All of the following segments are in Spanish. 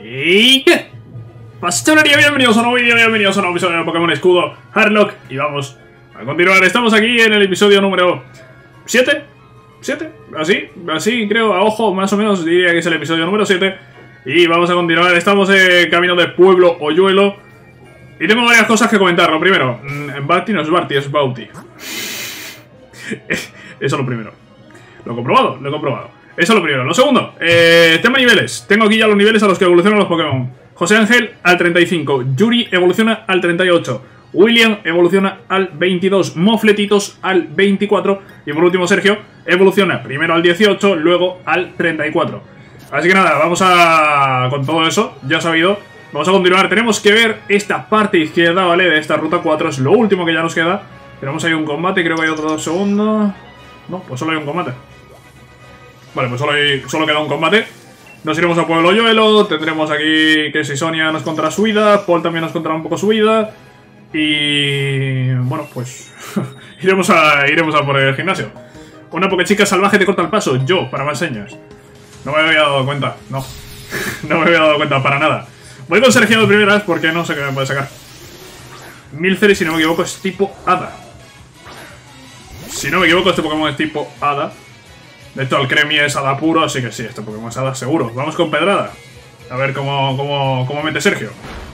¿Y qué? Pastorería, bienvenidos a un nuevo vídeo, bienvenidos a un nuevo episodio de Pokémon Escudo Harlock. Y vamos a continuar, estamos aquí en el episodio número 7. ¿7? Así creo, a ojo, más o menos diría que es el episodio número 7. Y vamos a continuar, estamos camino de Pueblo Hoyuelo. Y tengo varias cosas que comentar. Lo primero, Barty no es Barty, es Bauti. Eso es lo primero. Lo he comprobado. Eso es lo primero. Lo segundo, tema niveles. Tengo aquí ya los niveles a los que evolucionan los Pokémon. José Ángel al 35, Yuri evoluciona al 38, William evoluciona al 22, Mofletitos al 24 y por último Sergio evoluciona primero al 18, luego al 34. Así que nada, vamos a... con todo eso, ya sabido, vamos a continuar. Tenemos que ver esta parte izquierda, ¿vale? De esta ruta 4, es lo último que ya nos queda. Tenemos ahí un combate, creo que hay otros 2 segundos. No, pues solo hay un combate. Vale, pues solo queda un combate. Nos iremos a Pueblo Hoyuelo, tendremos aquí que si Sonia nos contará su vida, Paul también nos contará un poco su vida. Y... bueno, pues... iremos a por el gimnasio. Una Pokéchica salvaje te corta el paso, yo, para más señas. No me había dado cuenta, no. No me había dado cuenta para nada. Voy con Sergio de primeras porque no sé qué me puede sacar. Milcery, si no me equivoco, es tipo Hada. Si no me equivoco, este Pokémon es tipo Hada. De hecho, el Cremi es Hada puro, así que sí, este Pokémon es Hada seguro. Vamos con Pedrada. A ver cómo mete Sergio.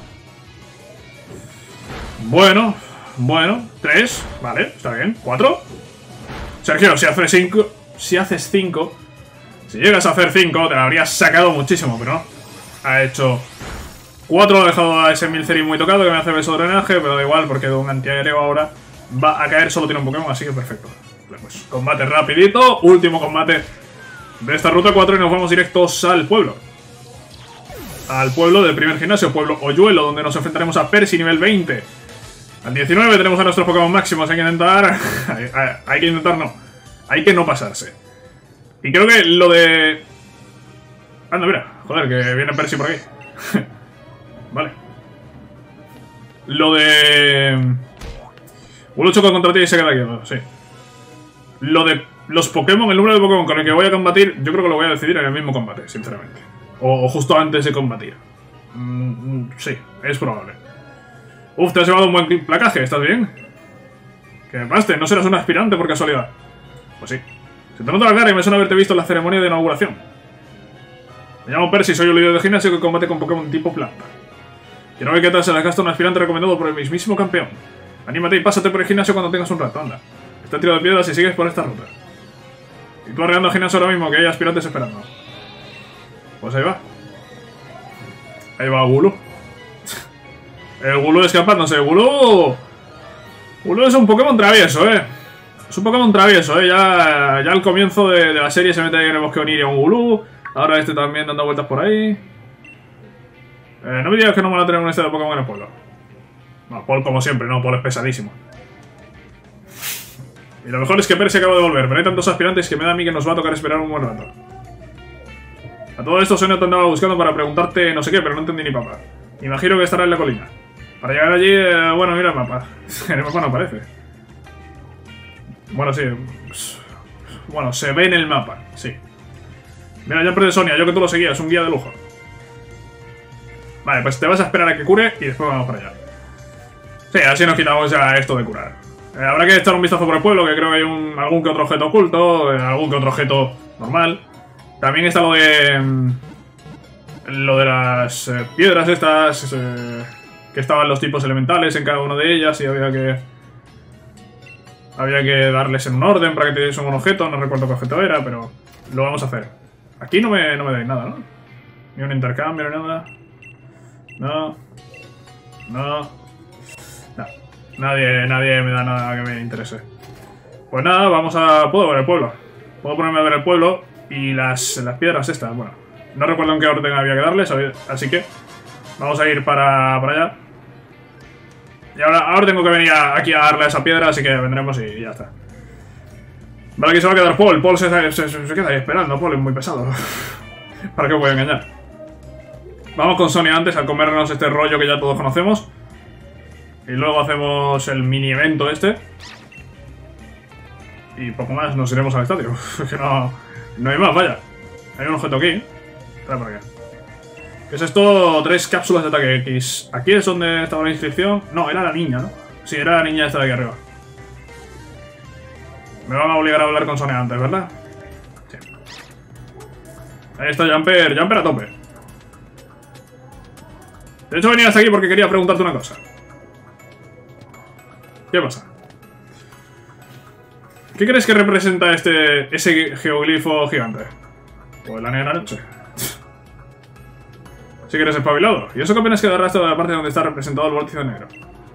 Bueno. 3, vale, está bien. 4. Sergio, si haces 5... Si llegas a hacer 5, te lo habrías sacado muchísimo, pero no. Ha hecho 4, lo ha dejado a ese Milcery muy tocado, que me hace beso de drenaje, pero da igual, porque de un antiaéreo ahora va a caer, solo tiene un Pokémon, así que perfecto. Pues combate rapidito, último combate de esta ruta 4 y nos vamos directos al pueblo. Al pueblo del primer gimnasio, Pueblo Hoyuelo, donde nos enfrentaremos a Percy nivel 20. Al 19 tenemos a nuestros Pokémon máximos, hay que intentar... hay que no pasarse. Y creo que lo de... anda, mira, joder, que viene Percy por aquí. Vale. Lo de... Uno choca contra ti y se queda quieto, sí. Lo de los Pokémon, el número de Pokémon con el que voy a combatir, yo creo que lo voy a decidir en el mismo combate, sinceramente. O justo antes de combatir. Sí, es probable. Uf, te has llevado un buen placaje, ¿estás bien? Que me paste, no serás un aspirante por casualidad. Pues sí. Se te nota la cara y me suena haberte visto en la ceremonia de inauguración. Me llamo Percy, soy un líder de gimnasio que combate con Pokémon tipo planta. Quiero ver qué tal se la gasta un aspirante recomendado por el mismísimo campeón. Anímate y pásate por el gimnasio cuando tengas un rato, anda. Está tirado de piedras y sigues por esta ruta. Y tú arreglando el gimnasio ahora mismo, que hay aspirantes esperando. Pues ahí va. Ahí va Gulu. El Gulu escapándose. Gulu es un Pokémon travieso, Es un Pokémon travieso, Ya al comienzo de la serie se mete ahí en el bosque Oniria un Gulu. Ahora este también dando vueltas por ahí. No me digas que no me van a tener un este de Pokémon en el pueblo. No, Paul como siempre, no, Paul es pesadísimo. Y lo mejor es que Percy acaba de volver, pero hay tantos aspirantes que me da a mí que nos va a tocar esperar un buen rato. A todo esto Sonia te andaba buscando para preguntarte no sé qué, pero no entendí ni papá. Imagino que estará en la colina. Para llegar allí, bueno, mira el mapa. En el mapa no aparece. Bueno, sí. Bueno, se ve en el mapa, sí. Mira, ya de Sonia, yo que tú lo seguías, un guía de lujo. Vale, pues te vas a esperar a que cure y después vamos para allá. Sí, así nos quitamos ya esto de curar. Habrá que echar un vistazo por el pueblo, que creo que hay algún que otro objeto oculto, algún que otro objeto normal. También está lo de las piedras estas, que estaban los tipos elementales en cada una de ellas y había que darles en un orden para que te diesen un objeto, no recuerdo qué objeto era, pero lo vamos a hacer. Aquí no me dais nada, ¿no? Ni un intercambio, ni nada. No. Nadie me da nada que me interese. Pues nada, puedo ver el pueblo. Puedo ponerme a ver el pueblo y las piedras estas. Bueno, no recuerdo en qué orden había que darles, así que vamos a ir para allá. Y ahora tengo que venir aquí a darle a esa piedra, así que vendremos y ya está. Vale, aquí se va a quedar Paul. Paul se queda ahí esperando. Paul es muy pesado. ¿Para qué voy a engañar? Vamos con Sonia antes a comernos este rollo que ya todos conocemos. Y luego hacemos el mini evento este. Y poco más, nos iremos al estadio. Que no hay más, vaya. Hay un objeto aquí. Trae por aquí. ¿Qué es esto? 3 cápsulas de ataque X. ¿Aquí es donde estaba la inscripción? No, era la niña, ¿no? Sí, era la niña esta de aquí arriba. Me van a obligar a hablar con Sonia antes, ¿verdad? Sí. Ahí está Jumper. Jumper a tope. De hecho venía hasta aquí porque quería preguntarte una cosa. ¿Qué pasa? ¿Qué crees que representa ese geoglifo gigante? Pues la negra noche. Sí que eres espabilado. ¿Y eso qué opinas que agarraste de la parte donde está representado el vórtice negro?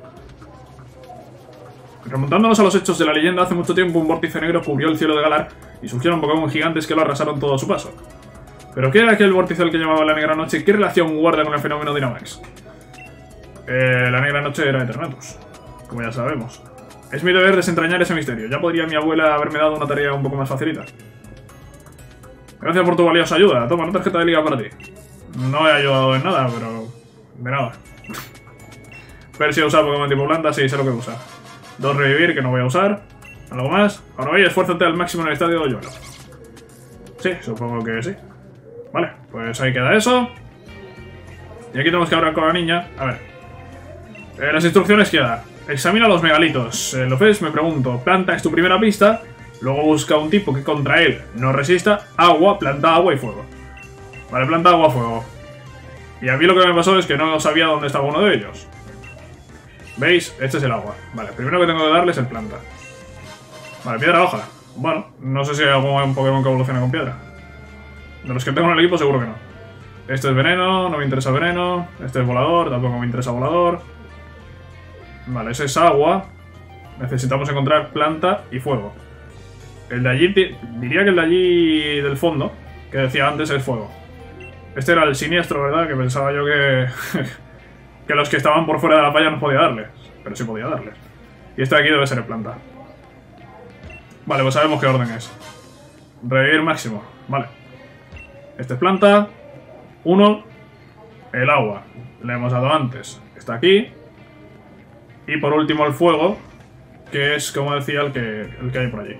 Remontándonos a los hechos de la leyenda, hace mucho tiempo un vórtice negro cubrió el cielo de Galar y surgieron Pokémon gigantes que lo arrasaron todo a su paso. ¿Pero qué era aquel vórtice al que llamaba la negra noche y qué relación guarda con el fenómeno Dynamax? La negra noche era Eternatus, como ya sabemos. Es mi deber desentrañar ese misterio. Ya podría mi abuela haberme dado una tarea un poco más facilita. Gracias por tu valiosa ayuda. Toma, una tarjeta de liga para ti. No he ayudado en nada, pero... de nada. Ver si usar Pokémon tipo planta, sí, sé lo que usa. 2 revivir, que no voy a usar. ¿Algo más? Ahora voy, esfuérzate al máximo en el estadio de Hoyuelo. Sí, supongo que sí. Vale, pues ahí queda eso. Y aquí tenemos que hablar con la niña. A ver. Las instrucciones que da. Examina los megalitos. Lo ves, me pregunto. Planta es tu primera pista. Luego busca un tipo que contra él no resista. Agua, planta, agua y fuego. Vale, planta, agua, fuego. Y a mí lo que me pasó es que no sabía dónde estaba uno de ellos. ¿Veis? Este es el agua. Vale, primero que tengo que darle es el planta. Vale, piedra hoja. Bueno, no sé si hay algún Pokémon que evolucione con piedra. De los que tengo en el equipo seguro que no. Este es veneno, no me interesa veneno. Este es volador, tampoco me interesa volador. Vale, ese es agua. Necesitamos encontrar planta y fuego. El de allí, diría que el de allí del fondo, que decía antes, es fuego. Este era el siniestro, ¿verdad? Que pensaba yo que... que los que estaban por fuera de la valla no podía darles. Pero sí podía darles. Y este de aquí debe ser el planta. Vale, pues sabemos qué orden es. Revivir máximo. Vale. Este es planta. 1. El agua. Le hemos dado antes. Está aquí. Y por último el fuego. Que es, como decía, el que hay por allí.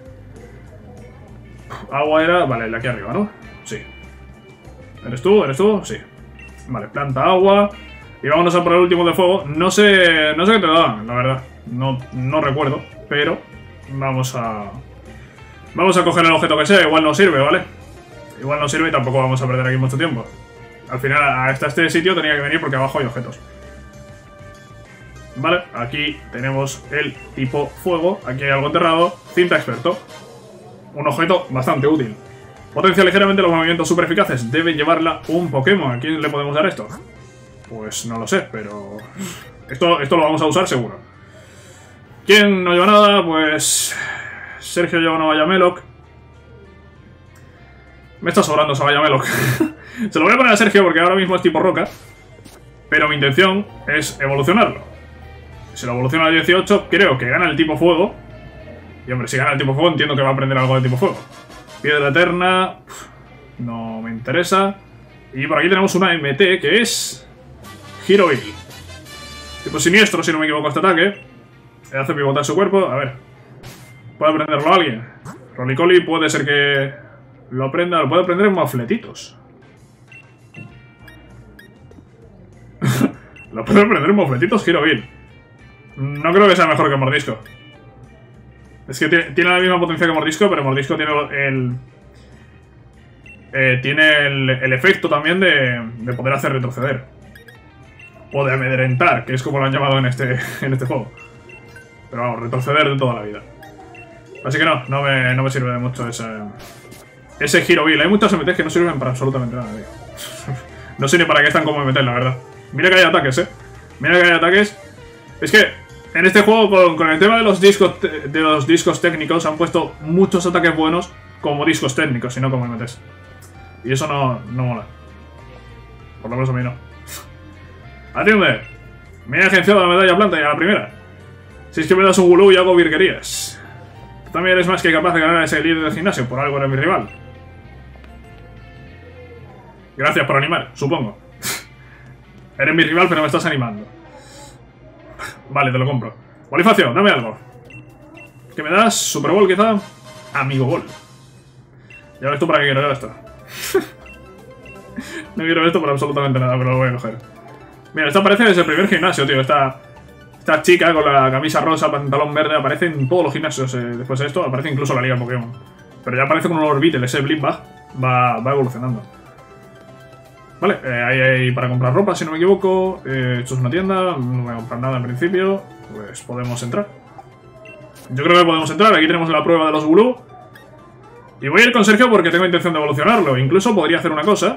Agua era... Vale, el de aquí arriba, ¿no? Sí. ¿Eres tú? ¿Eres tú? Sí. Vale, planta, agua. Y vámonos a por el último de fuego. No sé qué te daban, la verdad. No recuerdo. Pero vamos a coger el objeto que sea. Igual no sirve, ¿vale? Igual no sirve y tampoco vamos a perder aquí mucho tiempo. Al final, hasta este sitio tenía que venir porque abajo hay objetos. Vale, aquí tenemos el tipo fuego. Aquí hay algo enterrado. Cinta experto. Un objeto bastante útil. Potencia ligeramente los movimientos super eficaces. Debe llevarla un Pokémon. ¿A quién le podemos dar esto? Pues no lo sé, pero... Esto lo vamos a usar seguro. ¿Quién no lleva nada? Pues... Sergio lleva una Vallameloc. Me está sobrando esa Vallameloc. Se lo voy a poner a Sergio porque ahora mismo es tipo roca. Pero mi intención es evolucionarlo. Si lo evoluciona a 18, creo que gana el tipo fuego. Y hombre, si gana el tipo fuego, entiendo que va a aprender algo de tipo fuego. Piedra eterna. No me interesa. Y por aquí tenemos una MT que es... Giro Bill. Tipo siniestro, si no me equivoco, este ataque. Hace pivotar su cuerpo. A ver. ¿Puede aprenderlo alguien? Rolicoli puede ser que lo aprenda. Lo puede aprender en mofletitos. Lo puede aprender en mofletitos, Giro Bill. No creo que sea mejor que Mordisco. Es que tiene la misma potencia que Mordisco, pero Mordisco tiene el efecto también de poder hacer retroceder. O de amedrentar, que es como lo han llamado en este juego. Pero vamos, retroceder de toda la vida. Así que no me sirve de mucho ese Giro Bill. Hay muchas MTs que no sirven para absolutamente nada, tío. No sé ni para qué están como MTs, la verdad. Mira que hay ataques, Mira que hay ataques. Es que en este juego, con el tema de los discos técnicos, han puesto muchos ataques buenos como discos técnicos y no como MTs. Y eso no mola. Por lo menos a mí no. Atiende. Me he agenciado la medalla planta y a la primera. Si es que me das un gulú y hago virguerías. Tú también eres más que capaz de ganar a ese líder del gimnasio. Por algo eres mi rival. Gracias por animar, supongo. Eres mi rival, pero me estás animando. Vale, te lo compro. Bonifacio, dame algo. ¿Qué me das? ¿Super Bowl quizá? Amigo Ball. Ya ves tú para qué quiero yo esto. No quiero esto por absolutamente nada, pero lo voy a coger. Mira, esta parece desde el primer gimnasio, tío. Esta chica con la camisa rosa, pantalón verde, aparece en todos los gimnasios. Después de esto, aparece incluso la Liga Pokémon. Pero ya aparece con un Orbital, ese Blitzbug va evolucionando. Vale, hay para comprar ropa, si no me equivoco. Esto es una tienda, no voy a comprar nada en principio. Pues podemos entrar. Yo creo que podemos entrar, aquí tenemos la prueba de los Gulú. Y voy a ir con Sergio porque tengo intención de evolucionarlo. Incluso podría hacer una cosa.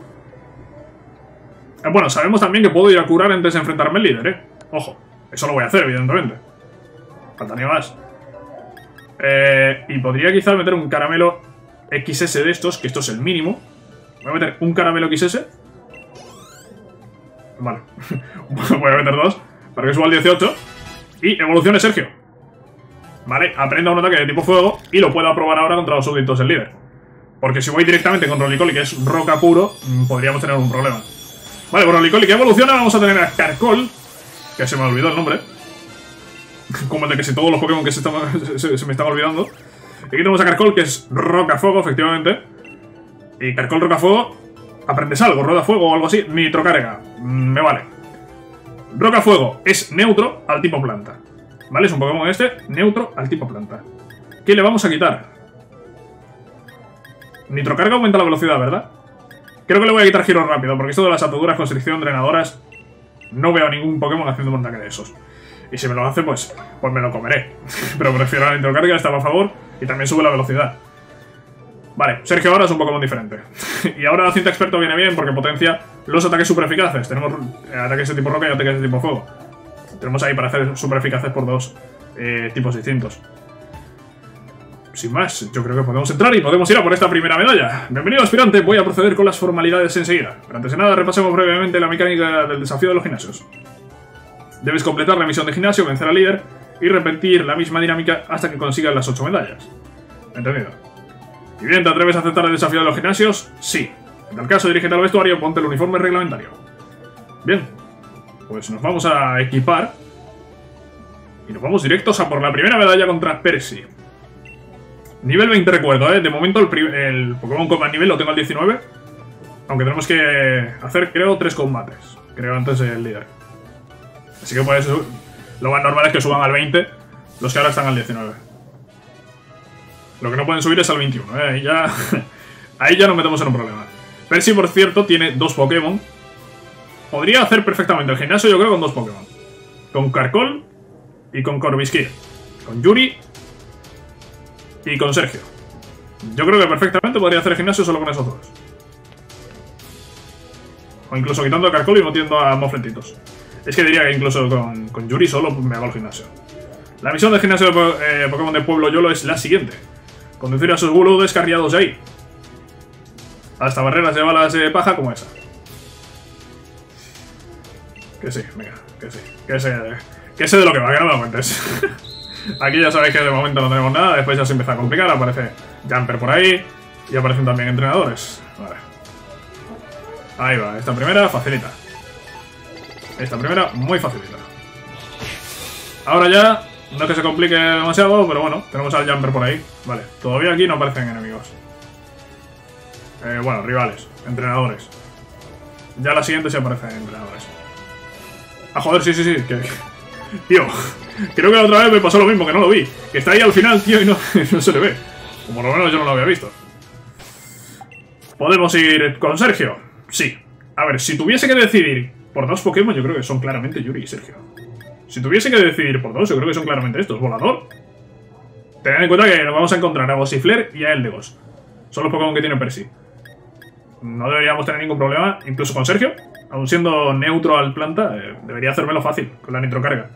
Bueno, sabemos también que puedo ir a curar antes de enfrentarme al líder, Ojo, eso lo voy a hacer, evidentemente. Faltaría más. Y podría quizá meter un caramelo XS de estos, que esto es el mínimo. Voy a meter un caramelo XS. Vale. Voy a meter dos, para que suba al 18. Y evolucione Sergio. Vale, aprenda un ataque de tipo fuego y lo pueda probar ahora contra los súbditos del líder. Porque si voy directamente con Rolicoli, que es roca puro, podríamos tener un problema. Vale, con Rolicoli que evoluciona, vamos a tener a Carkol, que se me olvidó el nombre. Como el de que si todos los Pokémon que se me están olvidando. Y aquí tenemos a Carkol, que es roca fuego, efectivamente. Y Carkol roca fuego, aprendes algo, roda fuego o algo así, nitrocarga. Me vale. Roca fuego es neutro al tipo planta. ¿Vale? Es un Pokémon neutro al tipo planta. ¿Qué le vamos a quitar? Nitrocarga aumenta la velocidad, ¿verdad? Creo que le voy a quitar giro rápido, porque esto de las ataduras, constricción, drenadoras, no veo a ningún Pokémon haciendo un ataque de esos. Y si me lo hace, pues me lo comeré. Pero prefiero la nitrocarga, estaba a favor, y también sube la velocidad. Vale, Sergio ahora es un Pokémon diferente. Y ahora la cinta experto viene bien porque potencia los ataques super eficaces. Tenemos ataques de tipo roca y ataques de tipo fuego. Tenemos ahí para hacer super eficaces por dos tipos distintos. Sin más, yo creo que podemos entrar y podemos ir a por esta primera medalla. Bienvenido, aspirante. Voy a proceder con las formalidades enseguida. Pero antes de nada, repasemos brevemente la mecánica del desafío de los gimnasios. Debes completar la misión de gimnasio, vencer al líder y repetir la misma dinámica hasta que consigas las 8 medallas. ¿Entendido? ¿Y bien, te atreves a aceptar el desafío de los gimnasios? Sí. En tal caso, dirígete al vestuario, ponte el uniforme reglamentario. Bien. Pues nos vamos a equipar. Y nos vamos directos a por la primera medalla contra Percy. Nivel 20 recuerdo, De momento el Pokémon con más nivel lo tengo al 19. Aunque tenemos que hacer, creo, 3 combates. Creo antes del líder. Así que pues lo más normal es que suban al 20 los que ahora están al 19. Lo que no pueden subir es al 21, Ahí ya nos metemos en un problema. Percy, por cierto, tiene 2 Pokémon. Podría hacer perfectamente el gimnasio, yo creo, con 2 Pokémon. Con Carkol y con Corvisquir. Con Yuri y con Sergio. Yo creo que perfectamente podría hacer el gimnasio solo con esos 2. O incluso quitando a Carkol y metiendo a Mofletitos. Es que diría que incluso con Yuri solo me hago el gimnasio. La misión del gimnasio de Pokémon del Pueblo Yolo es la siguiente. Conducir a sus Gulú descarriados de ahí. Hasta barreras de balas de paja como esa. Que sí, venga, que sí. Que sé de lo que va, que no me lo cuentes. Aquí ya sabéis que de momento no tenemos nada, después ya se empieza a complicar, aparece Jumper por ahí y aparecen también entrenadores. Vale. Ahí va, esta primera facilita. Esta primera muy facilita. Ahora ya, no es que se complique demasiado, pero bueno, tenemos al Jumper por ahí. Vale, todavía aquí no aparecen enemigos. Bueno, rivales, entrenadores. Ya la siguiente sí aparecen entrenadores. Ah, joder, sí, tío, creo que la otra vez me pasó lo mismo, que no lo vi. Que está ahí al final, tío, y no se le ve. Como lo menos yo no lo había visto. ¿Podemos ir con Sergio? Sí. A ver, si tuviese que decidir por 2 Pokémon, yo creo que son claramente Yuri y Sergio. Si tuviese que decidir por 2, yo creo que son claramente estos. Volador. Tened en cuenta que nos vamos a encontrar a Gossifleur y a Eldegos. Son los Pokémon que tiene Percy. No deberíamos tener ningún problema, incluso con Sergio. Aún siendo neutro al planta, debería hacérmelo fácil con la nitrocarga.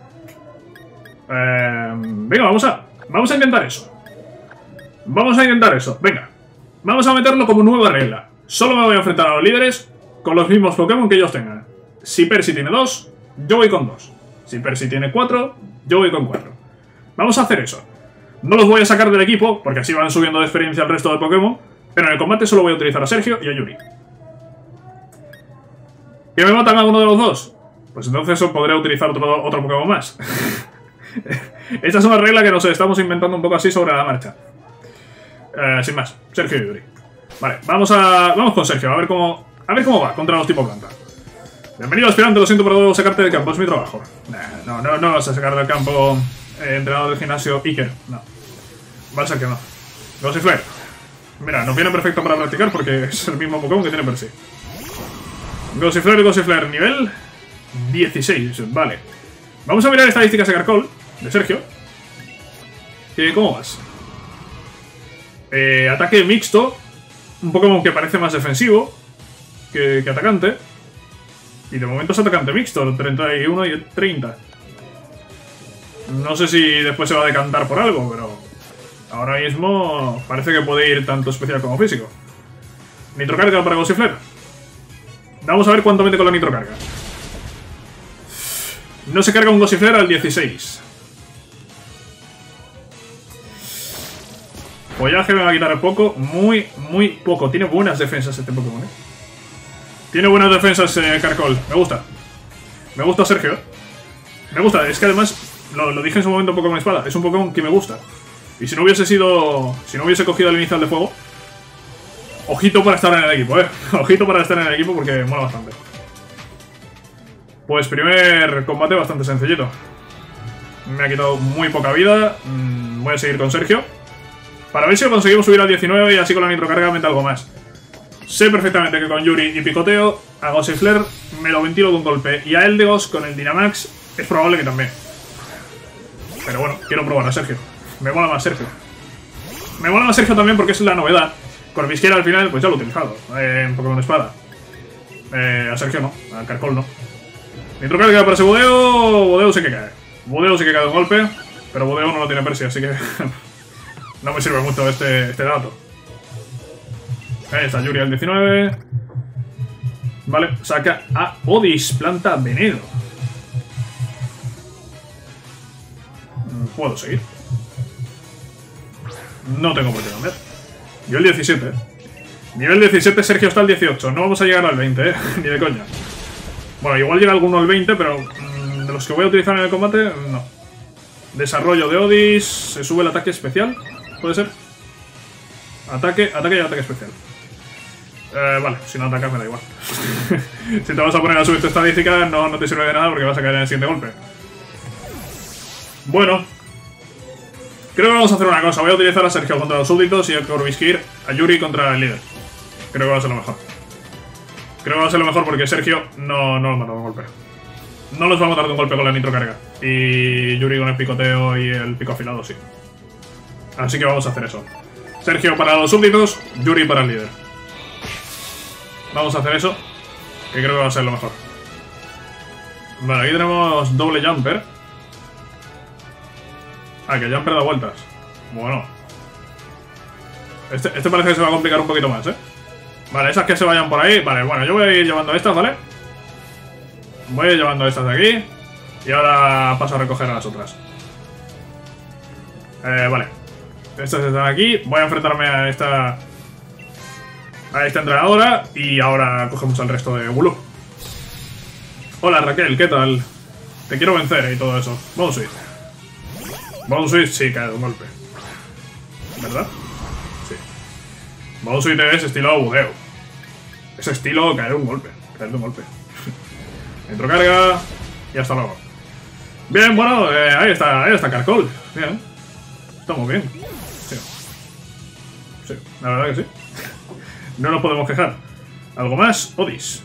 Venga, vamos a intentar eso. Vamos a intentar eso, venga. Vamos a meterlo como nueva regla. Solo me voy a enfrentar a los líderes con los mismos Pokémon que ellos tengan. Si Percy tiene 2, yo voy con 2. Si Percy tiene 4, yo voy con 4. Vamos a hacer eso. No los voy a sacar del equipo, porque así van subiendo de experiencia el resto de Pokémon. Pero en el combate solo voy a utilizar a Sergio y a Yuri. ¿Que me matan a uno de los 2? Pues entonces podré utilizar otro Pokémon más. Esta es una regla que nos estamos inventando un poco así sobre la marcha. Sin más, Sergio y Yuri. Vale, vamos con Sergio, a ver cómo A ver cómo va contra los tipo planta. Bienvenido, aspirante, lo siento, pero debo sacarte del campo, es mi trabajo. No vas a sacar del campo entrenador del gimnasio Iker, no. Va a ser que no. Gossifleur. Mira, nos viene perfecto para practicar porque es el mismo Pokémon que tiene Percy. Gossifleur y Gossifleur, nivel 16, vale. Vamos a mirar estadísticas de Carkol, de Sergio. ¿Cómo vas? Ataque mixto. Un Pokémon que parece más defensivo que atacante. Y de momento es atacante mixto, 31 y 30. No sé si después se va a decantar por algo, pero ahora mismo parece que puede ir tanto especial como físico. Nitrocarga para Gossifleur. Vamos a ver cuánto mete con la nitrocarga. No se carga un Gossifleur al 16. Follaje me va a quitar poco, muy poco. Tiene buenas defensas este Pokémon, Tiene buenas defensas Carkol, me gusta. Me gusta Sergio. Me gusta, es que además, lo dije en su momento Pokémon Espada, es un Pokémon que me gusta. Y si no hubiese sido... Si no hubiese cogido el inicial de fuego, ojito para estar en el equipo, ojito para estar en el equipo porque mola bastante. Pues primer combate bastante sencillito. Me ha quitado muy poca vida. Voy a seguir con Sergio para ver si lo conseguimos subir al 19 y así con la nitrocarga mete algo más. Sé perfectamente que con Yuri y picoteo a Gossifleur me lo ventilo de un golpe. Y a Eldegoss con el Dynamax es probable que también. Pero bueno, quiero probar a Sergio. Me mola más Sergio. Me mola más Sergio también porque es la novedad. Corvisquera al final, pues ya lo he utilizado en Pokémon Espada. A Sergio no, a Carkol no. Nitrocarga para ese Budeo. Budeo sí que cae. Budeo sí que cae de un golpe. Pero Budeo no lo tiene Percy, así que no me sirve mucho este dato. Ahí está Yuri al 19. Vale, saca a Odis, planta veneno. ¿Puedo seguir? No tengo por qué cambiar. Nivel 17, Nivel 17, Sergio está al 18. No vamos a llegar al 20, ni de coña. Bueno, igual llega alguno al 20, pero de los que voy a utilizar en el combate, no. Desarrollo de Odis. Se sube el ataque especial. ¿Puede ser? Ataque y ataque especial. Vale, si no atacas me da igual. Si te vas a poner a subir tu estadística, no te sirve de nada porque vas a caer en el siguiente golpe. Bueno, creo que vamos a hacer una cosa. Voy a utilizar a Sergio contra los súbditos y a Corvisquir a Yuri contra el líder. Creo que va a ser lo mejor. Creo que va a ser lo mejor porque Sergio no los mata de un golpe. No los va a matar de un golpe con la nitrocarga. Y Yuri con el picoteo y el pico afilado, sí. Así que vamos a hacer eso. Sergio para los súbditos, Yuri para el líder. Vamos a hacer eso, que creo que va a ser lo mejor. Vale, aquí tenemos doble jumper. Ah, que jumper da vueltas. Bueno. Este parece que se va a complicar un poquito más, Vale, esas que se vayan por ahí. Vale, bueno, yo voy a ir llevando estas, ¿vale? Voy a ir llevando estas de aquí. Y ahora paso a recoger a las otras. Vale. Estas están aquí. Voy a enfrentarme a esta entrenadora. Y ahora cogemos al resto de Wooloo. Hola Raquel, ¿qué tal? Te quiero vencer y todo eso. Bounsweet. Bounsweet sí, cae de un golpe. ¿Verdad? Sí. Bounsweet es estilo Budeo. Es estilo caer de un golpe. Caer de un golpe. Nitrocarga. Y hasta luego. Bien, bueno, ahí está Carkol. Bien. Estamos bien. Sí. Sí, la verdad que sí. No nos podemos quejar. ¿Algo más? Odis.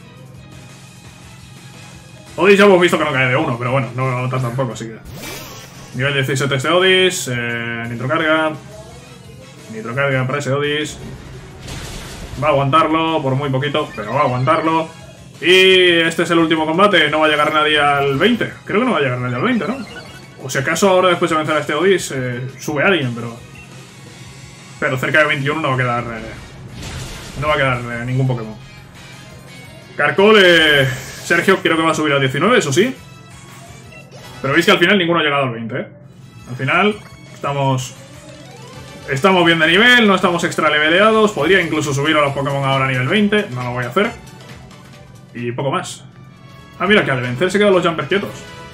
Odis ya hemos visto que no cae de 1, pero bueno, no tampoco, así que... Nivel 17 este Odis. Nitrocarga. Nitrocarga para ese Odis. Va a aguantarlo por muy poquito, pero va a aguantarlo. Y este es el último combate. No va a llegar nadie al 20. Creo que no va a llegar nadie al 20, ¿no? O si acaso ahora después de vencer a este Odis sube a alguien, pero cerca de 21 no va a quedar... no va a quedar ningún Pokémon. Carkol, Sergio creo que va a subir a 19, eso sí. Pero veis que al final ninguno ha llegado al 20, Al final estamos bien de nivel, no estamos extra leveleados. Podría incluso subir a los Pokémon ahora a nivel 20, no lo voy a hacer. Y poco más. Ah, mira, que al vencer se quedan los jumpers quietos.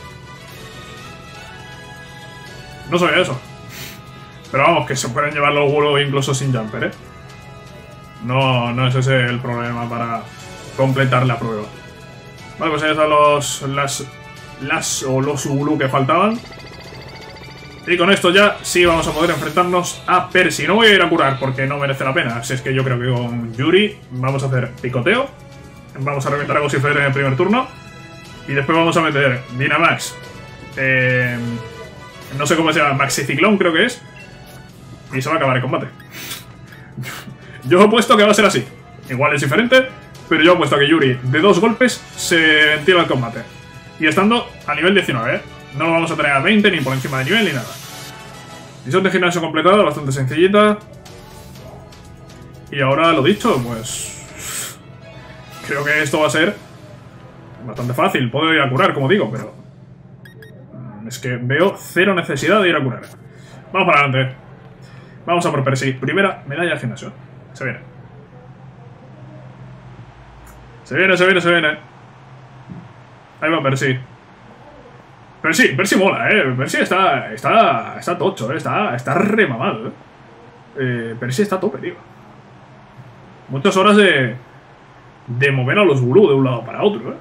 No sabía eso. Pero vamos, que se pueden llevar los Wooloo incluso sin jumper, No es ese el problema completar la prueba. Vale, pues ahí están los Ugulu que faltaban. Y con esto ya sí vamos a poder enfrentarnos a Percy. No voy a ir a curar porque no merece la pena. Así es que yo creo que con Yuri vamos a hacer picoteo. Vamos a reventar a Gossifleur en el primer turno. Y después vamos a meter Dynamax. No sé cómo se llama, Maxiciclón creo que es. Y se va a acabar el combate. Yo he puesto que va a ser así. Igual es diferente, pero yo he puesto que Yuri de 2 golpes se ventila el combate. Y estando a nivel 19, ¿eh? No lo vamos a tener a 20, ni por encima de nivel, ni nada. Misión de gimnasio completada, bastante sencillita. Y ahora lo dicho, pues... creo que esto va a ser bastante fácil. Puedo ir a curar, como digo, pero... es que veo cero necesidad de ir a curar. Vamos para adelante. Vamos a por Percy. Primera medalla de gimnasio. Se viene. Se viene, se viene, se viene. Ahí va Percy. Percy mola, Percy está tocho, está remamado, Percy está a tope, tío. Muchas horas de mover a los Ugulu de un lado para otro,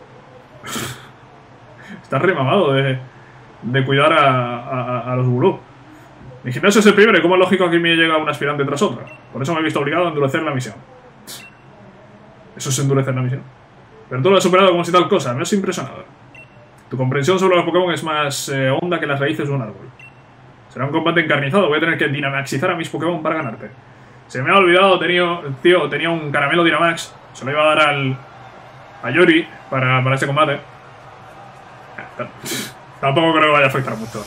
Está remamado de cuidar a los Ugulu. Mi gimnasio es el primero y como es lógico aquí me llega un aspirante tras otro. Por eso me he visto obligado a endurecer la misión. Eso es endurecer la misión. Pero tú lo has superado como si tal cosa, me has impresionado. Tu comprensión sobre los Pokémon es más honda que las raíces de un árbol. Será un combate encarnizado, voy a tener que dinamaxizar a mis Pokémon para ganarte. Se me ha olvidado, tenía un caramelo Dynamax. Se lo iba a dar a Yuri para este combate. Tampoco creo que vaya a afectar mucho.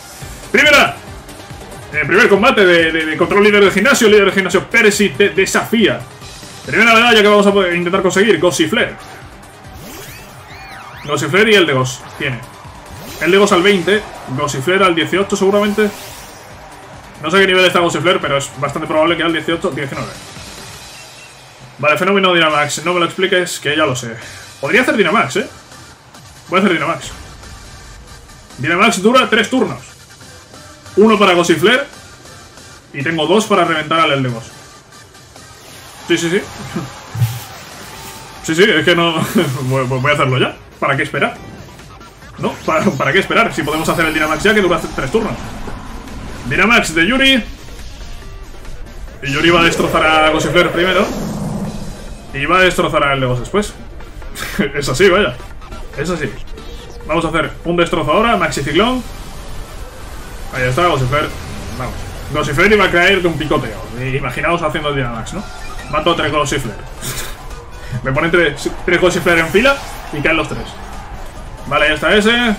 Primer combate de control líder de gimnasio. Líder de gimnasio Percy te desafía. Primera medalla que vamos a intentar conseguir, Gossifleur. Gossifleur y el de Goss tiene. El de Goss al 20, Gossifleur al 18 seguramente. No sé qué nivel está Gossifleur, pero es bastante probable que al 18, 19. Vale, fenómeno Dynamax. No me lo expliques, que ya lo sé. Podría hacer Dynamax, Voy a hacer Dynamax. Dynamax dura 3 turnos. 1 para Gossifleur. Y tengo 2 para reventar al el de Goss. Sí. Sí, es que no... voy a hacerlo ya. ¿Para qué esperar? ¿No? ¿Para qué esperar? Si podemos hacer el Dynamax ya, que dura 3 turnos. Dynamax de Yuri. Y Yuri va a destrozar a Gossifleur primero. Y va a destrozar a el de Goss después. Es así, vaya. Es así. Vamos a hacer un destrozo ahora, Maxiciclón. Ahí está, Gossifleur. Vamos. Gossifleur iba a caer de un picoteo. Imaginaos haciendo el Dynamax, ¿no? Mato a 3 Gossifleur. Me ponen 3 Gossifleur en fila y caen los 3. Vale, ya está ese.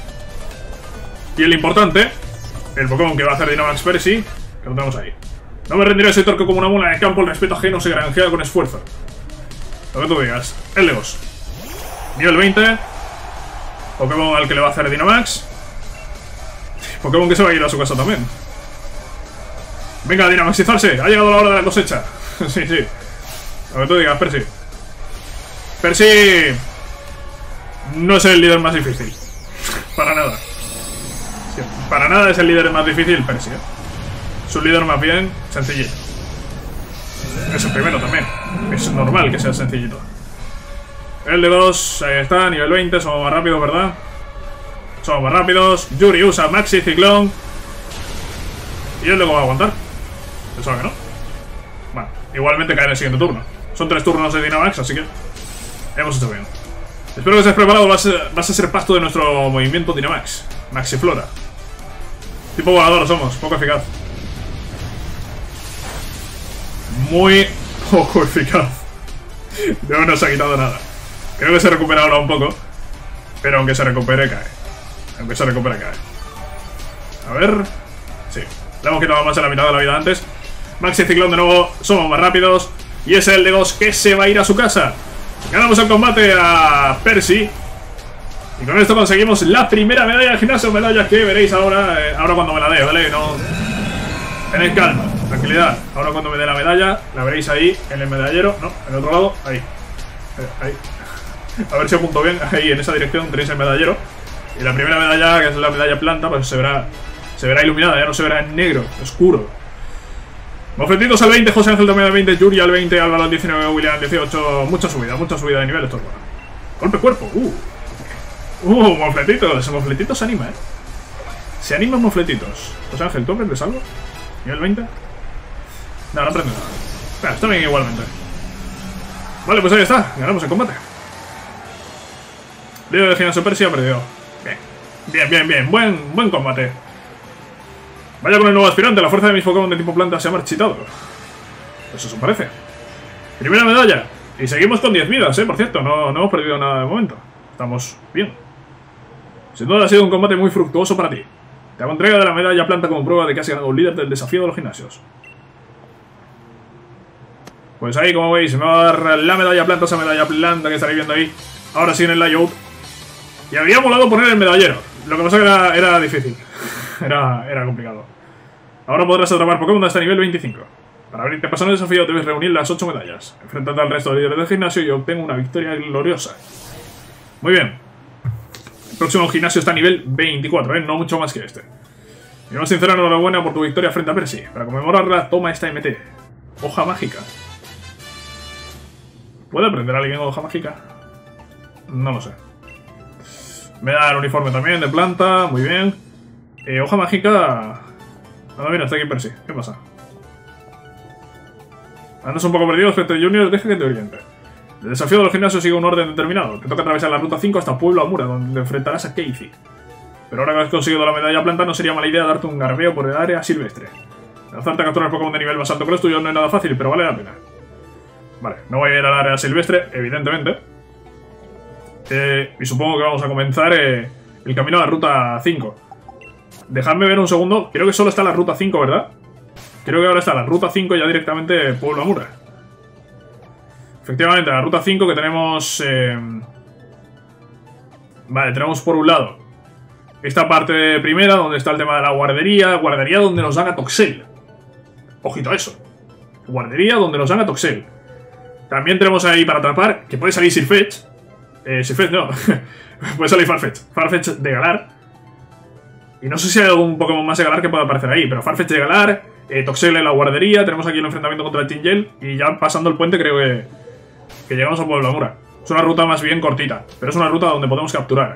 Y el importante, el Pokémon que va a hacer Dynamax Percy, que lo tenemos ahí. No me rendiré, soy torque como una mula en el campo, el respeto ajeno se granjea con esfuerzo. Lo que tú digas. El de Goss. Nivel 20. Pokémon al que le va a hacer Dynamax. Pokémon que se va a ir a su casa también. Venga, Dynamaxizarse. Ha llegado la hora de la cosecha. Sí. Lo que tú digas, Percy. Percy no es el líder más difícil. Para nada. Sí, para nada es el líder más difícil, Percy. Es un líder más bien sencillito. Es el primero también. Es normal que sea sencillito. El de 2, ahí está, nivel 20. Somos más rápidos, ¿verdad? Somos más rápidos. Yuri usa Maxiciclón. ¿Y el de cómo va a aguantar? Pensaba que no. Bueno, igualmente cae en el siguiente turno. Son 3 turnos de Dynamax, así que hemos hecho bien. Espero que estés preparado. Vas a ser pasto de nuestro movimiento Dynamax. Maxiflora. Tipo volador somos, poco eficaz. Muy poco eficaz. No nos ha quitado nada. Creo que se recupera ahora un poco. Pero aunque se recupere, cae. Aunque se recupere, cae. A ver. Sí. Le hemos quitado más de la mitad de la vida antes. Maxiciclón de nuevo. Somos más rápidos. Y es el de Goss que se va a ir a su casa. Ganamos el combate a Percy. Y con esto conseguimos la primera medalla de gimnasio. Medalla que veréis ahora. Ahora cuando me la dé, ¿vale? No. Tenéis calma, tranquilidad. Ahora cuando me dé la medalla, la veréis ahí en el medallero. No, en el otro lado, ahí. Ahí. A ver si apunto bien. Ahí en esa dirección tenéis el medallero. Y la primera medalla, que es la medalla planta, pues se verá iluminada, ya no se verá en negro, oscuro. Mofletitos al 20, José Ángel también al 20, Yuri al 20, Álvaro al 19, William al 18. Mucha subida de nivel, esto es bueno. Golpe cuerpo, Mofletitos, Mofletitos se anima, Se animan Mofletitos. José Ángel, ¿tú aprendes algo? ¿Nivel 20? No, no aprende nada. Está bien igualmente. Vale, pues ahí está, ganamos el combate. Líder de Gimnasio Persia perdió. Bien. Buen combate. Vaya con el nuevo aspirante, la fuerza de mis Pokémon de tipo planta se ha marchitado. Pues eso parece. Primera medalla. Y seguimos con 10 vidas, por cierto. No hemos perdido nada de momento. Estamos bien. Sin duda ha sido un combate muy fructuoso para ti. Te hago entrega de la medalla planta como prueba de que has ganado un líder del desafío de los gimnasios. Pues ahí, como veis, me va a dar la medalla planta, esa medalla planta que estaréis viendo ahí. Ahora sí en el layout. Y había molado poner el medallero. Lo que pasa que era difícil. Era complicado. Ahora podrás atrapar Pokémon hasta nivel 25. Para abrirte paso en el desafío debes reunir las 8 medallas. Enfréntate al resto de líderes del gimnasio y obtengo una victoria gloriosa. Muy bien. El próximo gimnasio está a nivel 24, no mucho más que este. Y una sincera enhorabuena por tu victoria frente a Percy. Para conmemorarla, toma esta MT. Hoja mágica. ¿Puede aprender alguien hoja mágica? No lo sé. Me da el uniforme también de planta, muy bien. Hoja mágica... Ah, mira, está aquí Percy. ¿Qué pasa? Andas un poco perdido frente a Junior, deja que te oriente. El desafío de los gimnasios sigue un orden determinado. Te toca atravesar la ruta 5 hasta Pueblo Amura, donde enfrentarás a Casey. Pero ahora que has conseguido la medalla planta, no sería mala idea darte un garbeo por el área silvestre. Lanzarte a capturar Pokémon de nivel más alto que los tuyos no es nada fácil, pero vale la pena. Vale, no voy a ir al área silvestre, evidentemente. Y supongo que vamos a comenzar el camino a la ruta 5. Dejadme ver un segundo. Creo que solo está la ruta 5, ¿verdad? Creo que ahora está la ruta 5 ya directamente Pueblo Amura. Efectivamente, la ruta 5 que tenemos... Vale, tenemos por un lado esta parte primera, donde está el tema de la guardería. Guardería donde nos dan a Toxel. Ojito a eso. Guardería donde nos dan a Toxel. También tenemos ahí para atrapar, que puede salir Sirfetch. Sirfetch no. Puede salir Farfetch. Farfetch de Galar. Y no sé si hay algún Pokémon más de Galar que pueda aparecer ahí, pero Farfetch de Galar, Toxel en la guardería, tenemos aquí el enfrentamiento contra el Tingel, y ya pasando el puente creo que llegamos a Pueblo Amura. Es una ruta más bien cortita, pero es una ruta donde podemos capturar.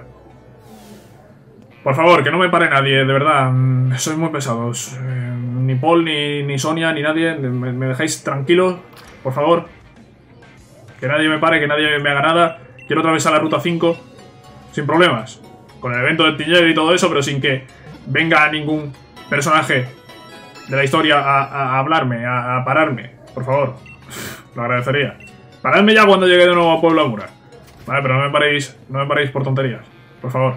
Por favor, que no me pare nadie, de verdad, sois muy pesados. Ni Paul, ni Sonia, ni nadie, me dejáis tranquilo, por favor. Que nadie me pare, que nadie me haga nada. Quiero atravesar la ruta 5 sin problemas. Con el evento del Tingel y todo eso, pero sin que venga ningún personaje de la historia a hablarme, a pararme. Por favor, lo agradecería. Paradme ya cuando llegue de nuevo a Pueblo Amura. Vale, pero no me paréis por tonterías. Por favor.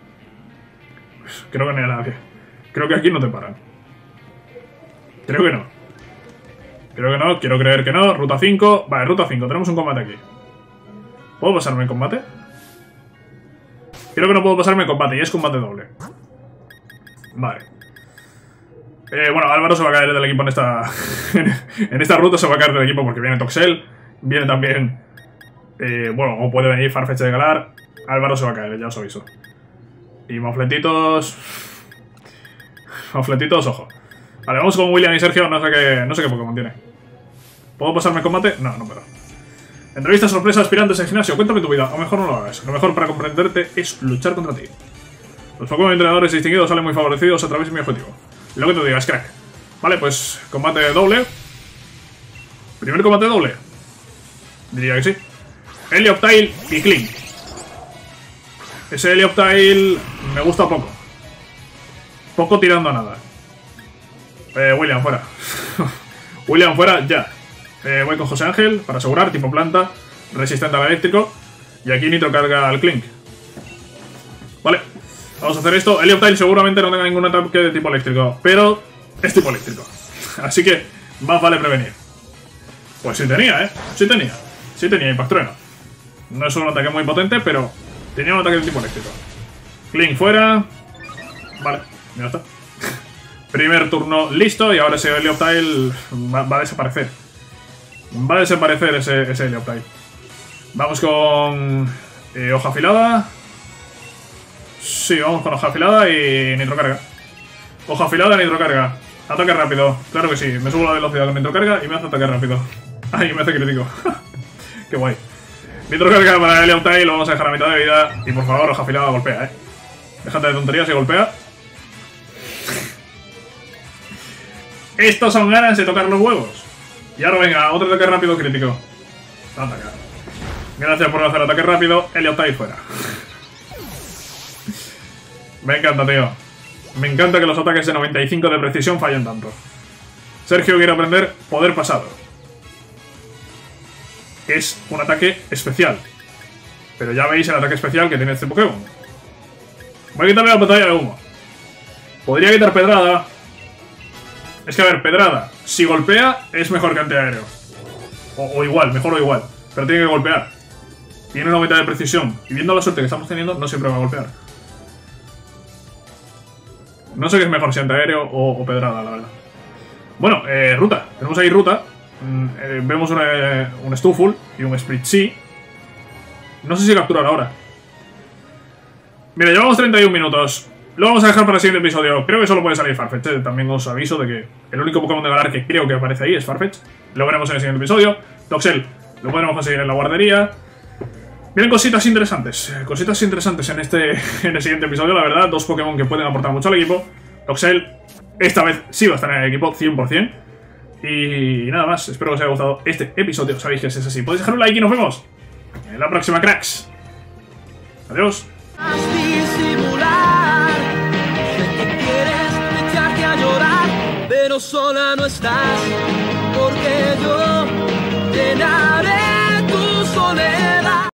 Pues creo que no hay nadie. Creo que aquí no te paran. Creo que no. Creo que no, quiero creer que no. Ruta 5. Vale, ruta 5. Tenemos un combate aquí. ¿Puedo pasarme en combate? Creo que no puedo pasarme en combate y es combate doble. Vale. Bueno, Álvaro se va a caer del equipo en esta... en esta ruta se va a caer del equipo porque viene Toxel. Viene también... bueno, o puede venir Farfetch de Galar. Álvaro se va a caer, ya os aviso. Y Mofletitos... Mofletitos, ojo. Vale, vamos con William y Sergio. No sé qué Pokémon tiene. ¿Puedo pasarme en combate? No, no puedo. Entrevista sorpresa a aspirantes en gimnasio. Cuéntame tu vida, o mejor no lo hagas. Lo mejor para comprenderte es luchar contra ti. Los Pokémon entrenadores distinguidos salen muy favorecidos a través de mi objetivo. Lo que tú digas, crack. Vale, pues combate doble. Primer combate doble. Diría que sí. Helioptile y Klink. Ese Helioptile me gusta poco. Poco tirando a nada. William, fuera. William, fuera, ya. Voy con José Ángel para asegurar, tipo planta, resistente al eléctrico. Y aquí Nitro carga al Klink. Vale, vamos a hacer esto. Helioptile seguramente no tenga ningún ataque de tipo eléctrico, pero es tipo eléctrico. Así que más vale prevenir. Pues sí tenía, sí tenía Impact Trueno. No es un ataque muy potente, pero tenía un ataque de tipo eléctrico. Klink fuera. Vale, ya está. Primer turno listo y ahora ese Helioptile va a desaparecer. Va a desaparecer ese Helioptile. Vamos con hoja afilada. Sí, vamos con hoja afilada y nitrocarga. Hoja afilada, nitrocarga. Ataque rápido, claro que sí. Me subo la velocidad con nitrocarga y me hace ataque rápido. Ay, me hace crítico. Qué guay. Nitrocarga para Leontay, lo vamos a dejar a mitad de vida. Y por favor, hoja afilada, golpea, Déjate de tonterías y golpea. Estos son ganas de tocar los huevos. Y ahora venga, otro ataque rápido crítico. Ataca. Gracias por hacer ataque rápido. Leontay fuera. Me encanta, tío. Me encanta que los ataques de 95 de precisión fallen tanto. Sergio quiere aprender poder pasado. Es un ataque especial. Pero ya veis el ataque especial que tiene este Pokémon. Voy a quitarle la pantalla de humo. Podría quitar pedrada. Es que a ver, pedrada, si golpea, es mejor que antiaéreo. O igual, mejor o igual. Pero tiene que golpear. Tiene 90 de precisión. Y viendo la suerte que estamos teniendo, no siempre va a golpear. No sé qué es mejor, si antiaéreo o pedrada, la verdad. Bueno, ruta. Tenemos ahí ruta. Vemos un Stuful y un Spritzee. No sé si capturar ahora. Mira, llevamos 31 minutos. Lo vamos a dejar para el siguiente episodio. Creo que solo puede salir Farfetch. También os aviso de que el único Pokémon de Galar que creo que aparece ahí es Farfetch. Lo veremos en el siguiente episodio. Toxel lo podremos conseguir en la guardería. Vienen cositas interesantes. Cositas interesantes en el siguiente episodio, la verdad. Dos Pokémon que pueden aportar mucho al equipo. Toxel, esta vez sí va a estar en el equipo, 100%. Y nada más. Espero que os haya gustado este episodio. Sabéis que es así. Podéis dejar un like y nos vemos en la próxima, cracks. Adiós. Pero sola no estás, porque yo te daré.